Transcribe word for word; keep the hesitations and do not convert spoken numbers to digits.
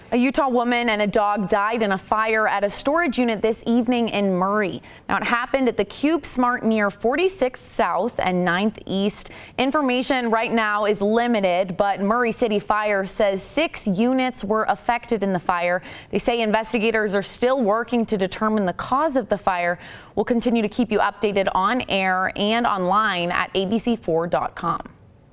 A Utah woman and a dog died in a fire at a storage unit this evening in Murray. Now, it happened at the Cube Smart near forty-sixth South and ninth East. Information right now is limited, but Murray City Fire says six units were affected in the fire. They say investigators are still working to determine the cause of the fire. We'll continue to keep you updated on air and online at A B C four dot com.